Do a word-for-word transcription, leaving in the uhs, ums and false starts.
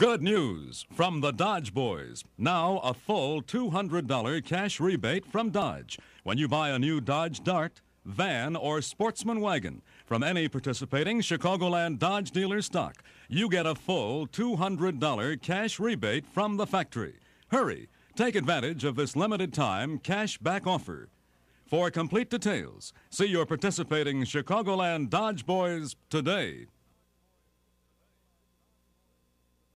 Good news from the Dodge Boys. Now a full two hundred dollars cash rebate from Dodge when you buy a new Dodge Dart, van, or Sportsman wagon from any participating Chicagoland Dodge dealer stock. You get a full two hundred dollars cash rebate from the factory. Hurry, take advantage of this limited time cash back offer. For complete details, see your participating Chicagoland Dodge Boys today.